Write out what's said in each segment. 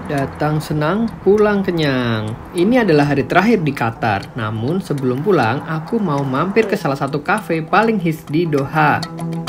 Datang senang, pulang kenyang. Ini adalah hari terakhir di Qatar. Namun sebelum pulang, aku mau mampir ke salah satu kafe paling hits di Doha.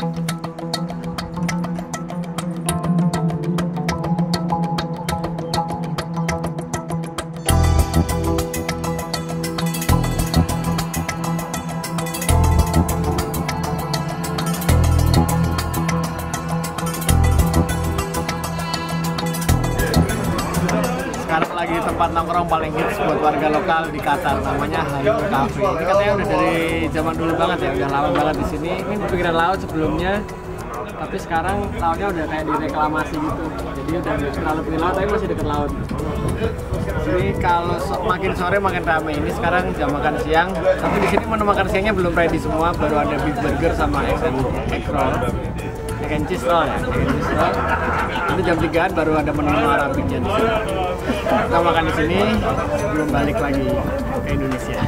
Sekarang lagi tempat nongkrong paling hits buat warga lokal di Qatar, namanya Halal Cafe. Ini katanya udah dari zaman dulu banget ya, udah lama banget di sini. Ini pinggiran laut sebelumnya, tapi sekarang lautnya udah kayak direklamasi gitu. Jadi udah nggak terlalu pinggir laut, tapi masih deket laut. Jadi kalau makin sore makin ramai. Ini sekarang jam makan siang, tapi di sini menu makan siangnya belum ready semua, baru ada beef burger sama egg roll. Egg and cheese roll ya, egg and cheese roll. Itu jam 3-an baru ada menu Arabiknya di sini. Kita makan di sini sebelum balik lagi ke Indonesia.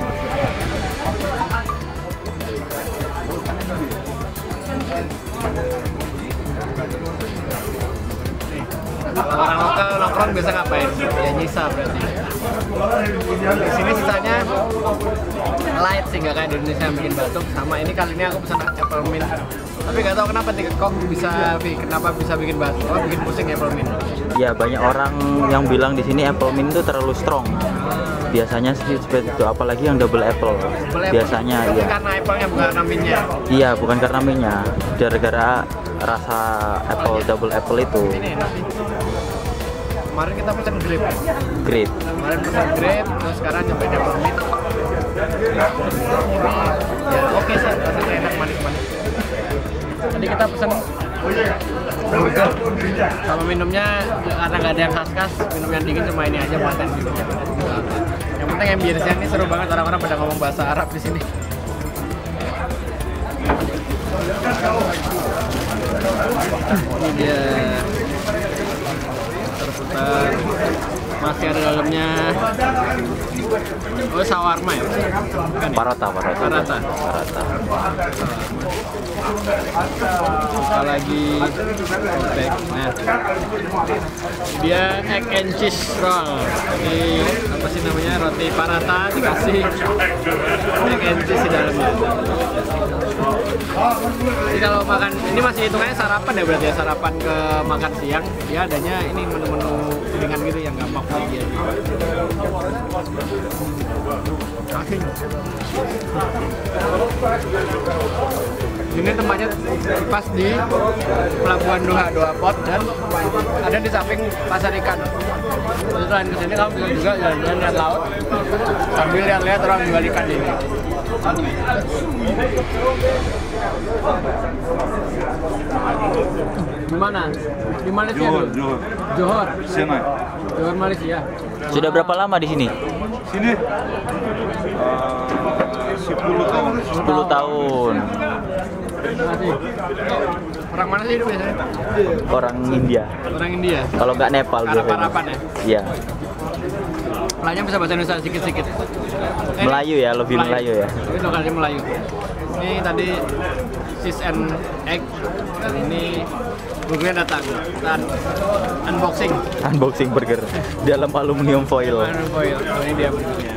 Orang lokal nongkrong biasa ngapain? Ya nyisa berarti. Di sini sisanya light sih, nggak kayak di Indonesia yang bikin batuk. Sama ini kali ini aku pesan apple mint. Tapi nggak tahu kenapa nih kok bisa bikin batuk, bikin pusing apple mint. Ya banyak orang yang bilang di sini apple mint itu terlalu strong. Biasanya sih seperti itu, apalagi yang double apple. Biasanya ya. Iya. Karena apple-nya bukan karena mint-nya. Iya, bukan karena mint-nya. Gara-gara rasa double apple itu. Ini enak sih. Kemarin kita pesan grape. Grape. Kemarin pesan grape, terus sekarang nyobain apple mint. Ini ya oke sih, rasanya enak, manis-manis. Tadi kita pesan burger sama minumnya karena nggak ada yang khas-khas, minum yang dingin cuma ini aja paten gitu. Yang penting ambience-nya ini seru banget, orang-orang pada ngomong bahasa Arab di sini. Ini dia terputar, masih ada dalamnya. Oh, shawarma ya? Parata. Buka lagi back. Nah, dia egg and cheese roll. Ini apa sih namanya, roti parata dikasih egg and cheese di dalamnya. Jadi kalau makan ini masih hitungannya sarapan ya, berarti ya sarapan ke makan siang. Dia adanya ini menu-menu ringan gitu yang gampang bagi aja. Ini tempatnya pas di Pelabuhan Doha Port dan ada di samping pasar ikan. Terus selain kesini kamu bisa juga jalan-jalan lihat laut sambil lihat-lihat orang jual ikan di sini. Di mana? Di Malaysia dulu? Johor. Johor Malaysia. Sudah berapa lama di sini? Sini 10 tahun. 10 tahun. Orang mana sih itu biasanya? Orang India. Orang India. Kalau nggak Nepal biasanya. Harapan ya? Iya. Pelanya bisa bahasa Indonesia sedikit-sedikit. Melayu ya, lebih Melayu ya. Tapi lokalnya Melayu. Ini tadi cheese and egg, dan ini burgernya datang. Dan unboxing burger dalam aluminium foil. Oh, ini dia burgernya.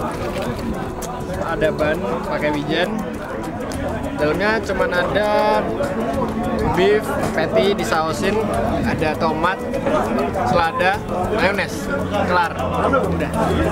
Ada ban pakai wijen. Dalamnya cuma ada beef patty disausin, ada tomat, selada, mayones, kelar. Udah.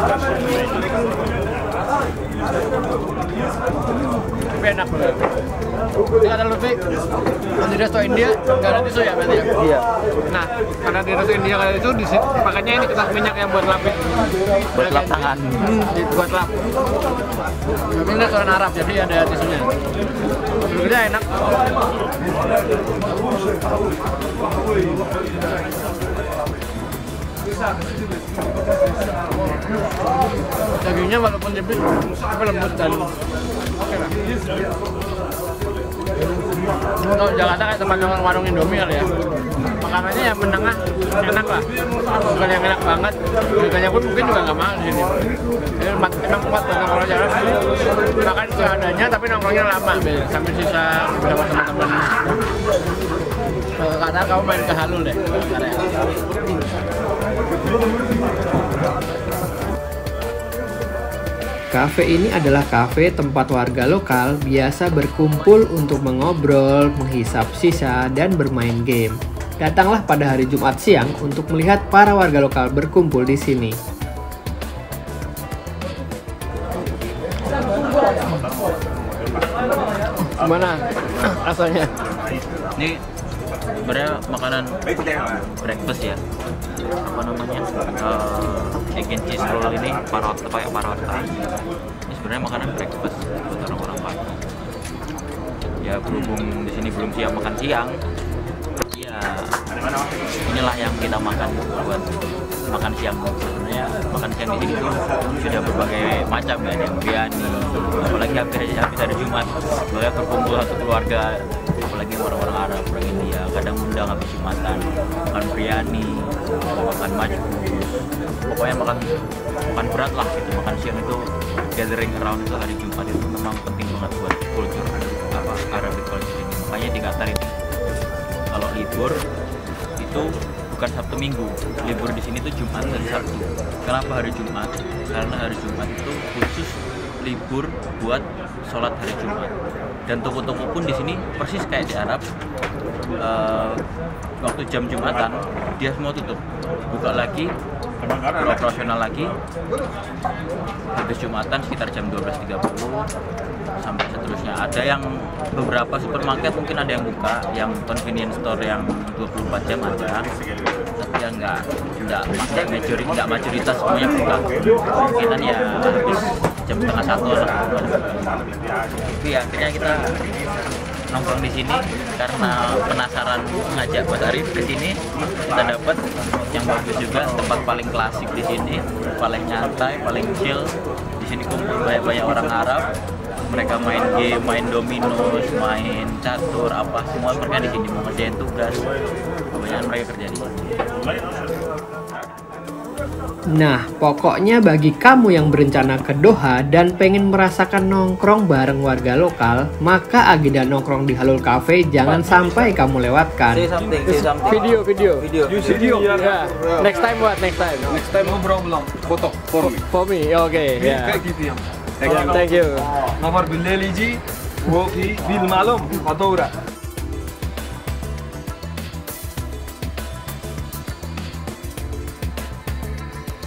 Tapi enak banget. Ini kata Lutfi, di resto India nggak ada tisu ya berarti ya? Iya. Nah, karena di resto India nggak ada tisu, makanya ini kertas minyak yang buat lapis. Buat lap tangan. Buat lap. Tapi ini restoran Arab, jadi ada tisunya. Burgernya enak. Dagingnya walaupun tipis tapi lembut dan oke lah. Kalau Jakarta kayak tempat warung Indomie kali ya, makanannya yang menengah enak lah, bukan yang enak banget. Harganya pun mungkin juga nggak mahal di sini. Jadi emang kuat untuk orang Jakarta makan seadanya, tapi nongkrongnya lama sampai sisa beberapa teman-teman. Karena kamu main ke Halul deh, Kafe ini adalah kafe tempat warga lokal biasa berkumpul untuk mengobrol, menghisap sisa, dan bermain game. Datanglah pada hari Jumat siang untuk melihat para warga lokal berkumpul di sini. Gimana rasanya? Ini sebenarnya makanan breakfast ya. Apa namanya? Egg and cheese roll ini parota, kayak parota. Ini sebenarnya makanan breakfast buat orang-orang Padang. Ya berhubung di sini belum siap makan siang, ya inilah yang kita makan buat makan siang. Sebenarnya makan siang di sini tuh sudah berbagai macam ya, ada yang biryani, apalagi habis hari Jumat, soalnya berkumpul satu keluarga, apalagi orang-orang Arab, orang India, kadang undang habis Jumatan, makan biryani, makan majbus, pokoknya makan berat lah gitu. Makan siang itu gathering around itu hari Jumat itu memang penting banget buat kultur Arabic culture ini. Makanya di Qatar ini kalau libur itu bukan Sabtu Minggu, libur di sini tuh Jumat dan Sabtu. Kenapa hari Jumat? Karena hari Jumat itu khusus libur buat sholat hari Jumat. Dan toko-toko pun di sini persis kayak di Arab. Waktu jam Jumatan dia semua tutup, buka lagi, beroperasional lagi habis Jumatan sekitar jam 12.30 sampai seterusnya. Ada yang beberapa supermarket mungkin ada yang buka, yang convenience store yang 24 jam ada, tapi ya nggak mayoritas semuanya buka. Mungkin ya habis jam setengah 1 lah. Tapi ya akhirnya kita nongkrong di sini karena penasaran, ngajak Mas Arif ke sini. Kita dapat yang bagus juga, tempat paling klasik di sini, paling nyantai, paling chill. Di sini kumpul banyak orang Arab. Mereka main game, main dominos, main catur, apa semua mereka di sini mau ngerjain tugas. Kebanyakan mereka kerja di sini. Nah, pokoknya bagi kamu yang berencana ke Doha dan pengen merasakan nongkrong bareng warga lokal, maka agenda nongkrong di Halul Cafe jangan sampai kamu lewatkan. Say something. Video. You see video? Yeah. Next time what? Next time. Next time no problem. Foto for me. For me, okay. Yeah. كيف كيف يوم؟ Thank you. نفر بالليل يجي وهو في المعلوم فاتورة.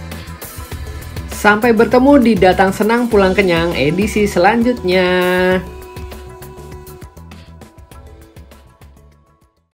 Sampai bertemu di Datang Senang Pulang Kenyang edisi selanjutnya.